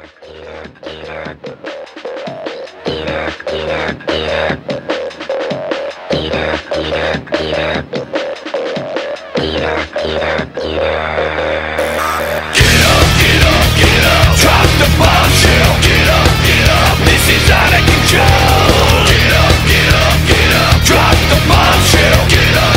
Drop the bombshell. Get up, this is out of control. Get up, drop the bombshell. Get up.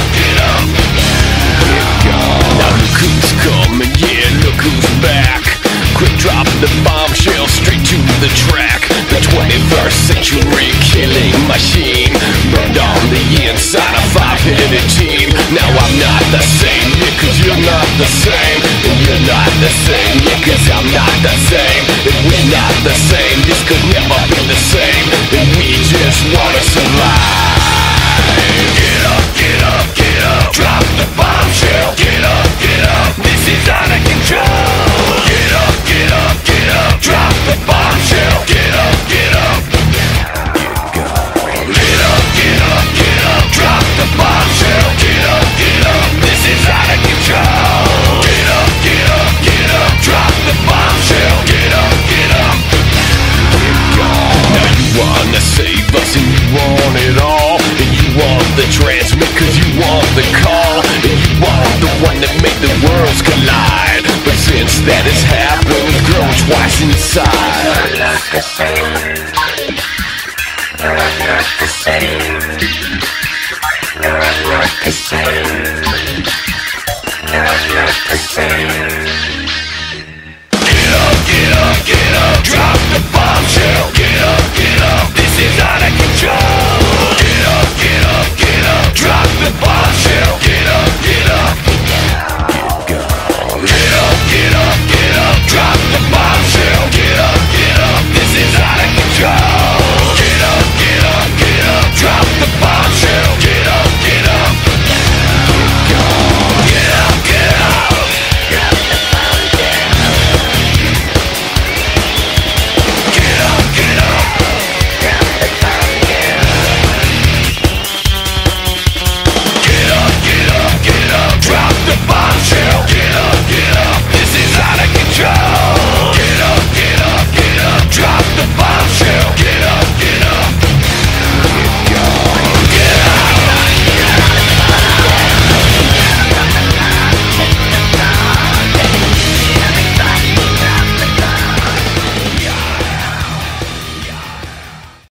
Now look who's coming, yeah, look who's back. Quick drop the bombshell straight to the track. The 21st century killing machine burned on the inside a five-headed team. Now I'm not the same, yeah, cause you're not the same. And you're not the same, yeah, cause I'm not the same. And we're not the same, this could never be the same. And we just wanna survive. Get up, drop the bombshell. Get up, this is out of control. Get up, drop the bombshell. Get up. Get up, drop the bombshell. Get up, this is out of control. Get up, drop the bombshell. Get up. Now you wanna save us and you want it all. And you want the transmit cause you want the call. And you want the one that make the worlds collide. But since that has happened, we've grown twice inside. You're not the same. You're not the same. You're not the same. You're not the same. Get up, drop the bombshell. Get up, this is out of